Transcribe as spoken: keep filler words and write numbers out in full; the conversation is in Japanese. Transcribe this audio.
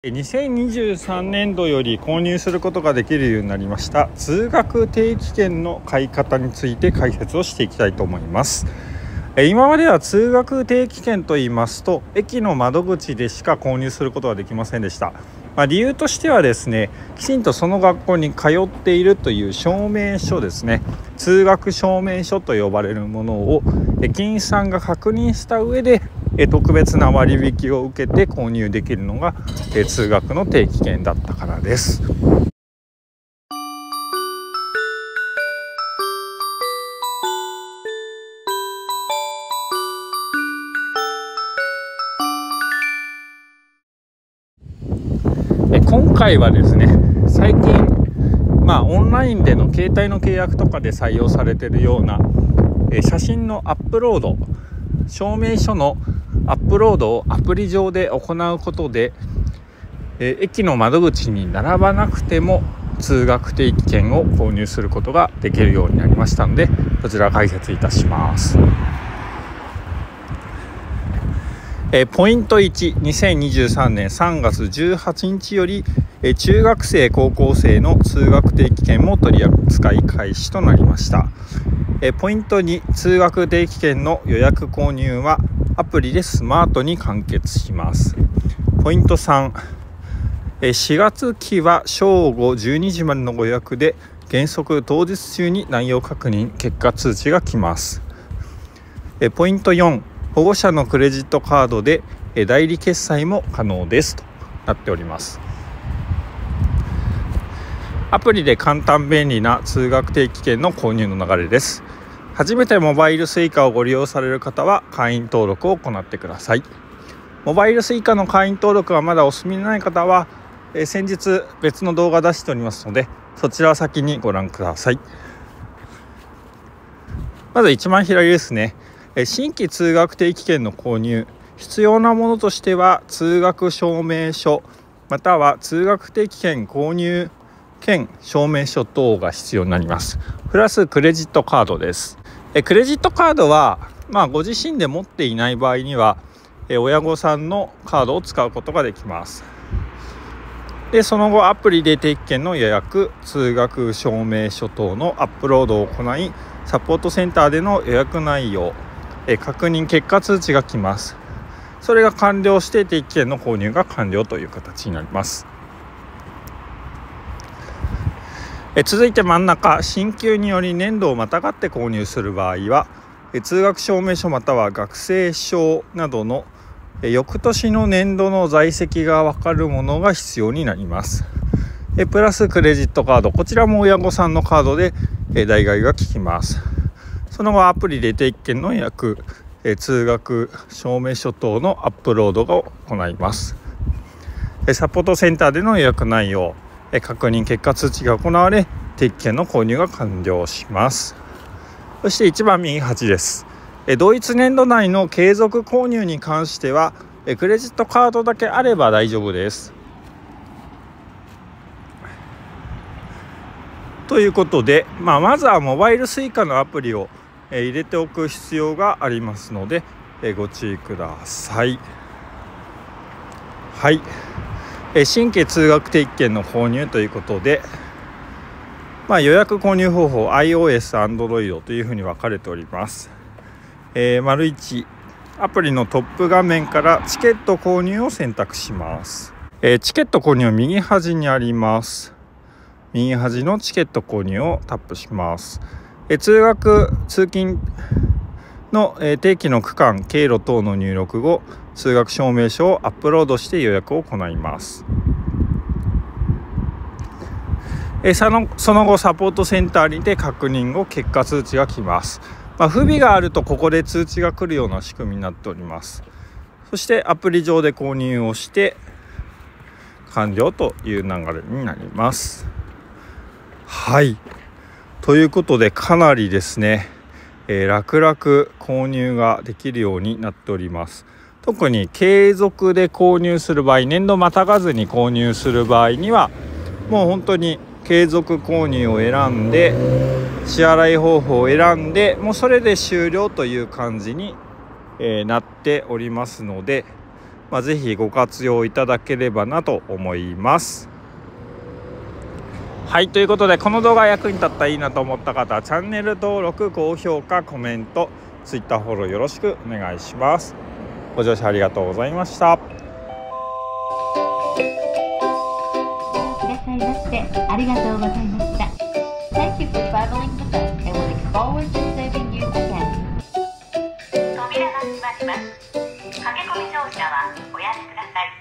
にせんにじゅうさんねんどより購入することができるようになりました通学定期券の買い方について解説をしていきたいと思います。今までは通学定期券といいますと駅の窓口でしか購入することができませんでした。まあ、理由としてはですね、きちんとその学校に通っているという証明書ですね、通学証明書と呼ばれるものを駅員さんが確認した上で特別な割引を受けて購入できるのが通学の定期券だったからです。今回はですね、最近まあオンラインでの携帯の契約とかで採用されているような写真のアップロード、証明書のアップロードをアプリ上で行うことで、え駅の窓口に並ばなくても通学定期券を購入することができるようになりましたので、こちら解説いたします。えポイントいち、にせんにじゅうさんねんさんがつじゅうはちにちよりえ中学生高校生の通学定期券も取り扱い開始となりました。えポイントに、通学定期券の予約購入はアプリでスマートに完結します。ポイントさん、えしがつ期は正午じゅうにじまでのご予約で原則当日中に内容確認結果通知が来ます。えポイントよん、保護者のクレジットカードで代理決済も可能ですとなっております。アプリで簡単便利な通学定期券の購入の流れです。初めてモバイル Suica をご利用される方は会員登録を行ってください。モバイル Suica の会員登録がまだお済みのない方はえ先日別の動画出しておりますので、そちらを先にご覧ください。まず一番左ですね、新規通学定期券の購入、必要なものとしては通学証明書または通学定期券購入券証明書等が必要になります。プラスクレジットカードです。えクレジットカードは、まあ、ご自身で持っていない場合にはえ親御さんのカードを使うことができます。でその後アプリで定期券の予約、通学証明書等のアップロードを行い、サポートセンターでの予約内容え確認結果通知が来ます。それが完了して定期券の購入が完了という形になります。え続いて真ん中、進級により年度をまたがって購入する場合はえ通学証明書または学生証などのえ翌年の年度の在籍が分かるものが必要になります。えプラスクレジットカード、こちらも親御さんのカードでえ代替が効きます。その後アプリで定期券の予約、え通学証明書等のアップロードを行います。えサポートセンターでの予約内容、え確認結果通知が行われ定期券の購入が完了します。そして一番右端です。え同一年度内の継続購入に関してはえクレジットカードだけあれば大丈夫です。ということで、まあ、まずはモバイル Suica のアプリを入れておく必要がありますのでご注意ください。はい、新規通学定期券の購入ということで、まあ、予約購入方法 iOS、Android というふうに分かれております。えー、丸いち、アプリのトップ画面からチケット購入を選択します。えー、チケット購入は右端にあります。右端のチケット購入をタップします。え通学通勤の定期の区間経路等の入力後、通学証明書をアップロードして予約を行います。えその、その後サポートセンターにて確認後結果通知が来ます。まあ、不備があるとここで通知が来るような仕組みになっております。そしてアプリ上で購入をして完了という流れになります。はい、ということでかなりですね、えー、楽々購入ができるようになっております。特に継続で購入する場合、年度またがずに購入する場合にはもう本当に継続購入を選んで支払い方法を選んでもうそれで終了という感じに、えー、なっておりますので、 まあ、ぜひご活用いただければなと思います。はい、ということでこの動画役に立ったらいいなと思った方はチャンネル登録、高評価、コメント、ツイッターフォローよろしくお願いします。ご乗車ありがとうございました。 いらっしゃいましてありがとうございました。Thank you for traveling with us and we look forward to serving you again. 扉が閉まります。駆け込み乗車はおやめください。